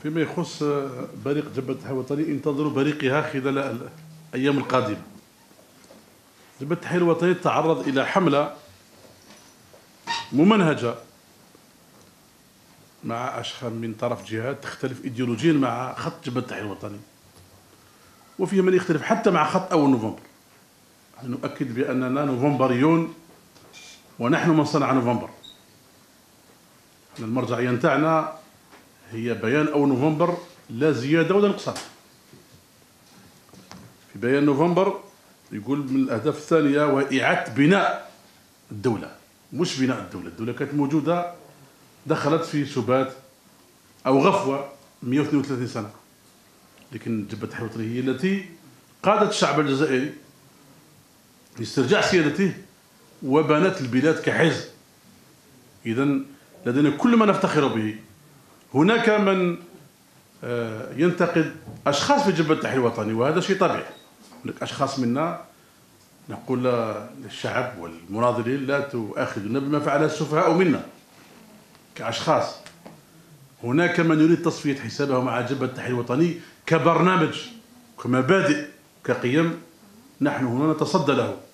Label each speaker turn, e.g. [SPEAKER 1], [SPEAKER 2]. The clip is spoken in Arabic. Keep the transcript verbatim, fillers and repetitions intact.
[SPEAKER 1] فيما يخص بريق جبهة التحرير الوطني، انتظروا بريقها خلال الأيام القادمة. جبهة التحرير الوطني تعرض إلى حملة ممنهجة مع أشخاص من طرف جهات تختلف إيديولوجيا مع خط جبهة التحرير الوطني، وفيه من يختلف حتى مع خط أول نوفمبر. نؤكد بأننا نوفمبريون ونحن من صنع نوفمبر. المرجعية نتاعنا هي بيان أول نوفمبر، لا زيادة ولا نقصان. في بيان نوفمبر يقول من الأهداف الثانية وإعادة بناء الدولة، مش بناء الدولة. الدولة كانت موجودة، دخلت في سبات أو غفوة مئة واثنين وثلاثين سنة، لكن جبهة التحرير الوطني هي التي قادت الشعب الجزائري لاسترجاع سيادته وبنت البلاد كحزب. إذن لدينا كل ما نفتخر به. هناك من ينتقد أشخاص في جبهة التحرير الوطني، وهذا شيء طبيعي. هناك أشخاص منا نقول للشعب والمناضلين لا تؤاخذنا بما فعله السفهاء منا كأشخاص. هناك من يريد تصفية حسابه مع جبهة التحرير الوطني كبرنامج، كمبادئ، كقيم. نحن هنا نتصدى له.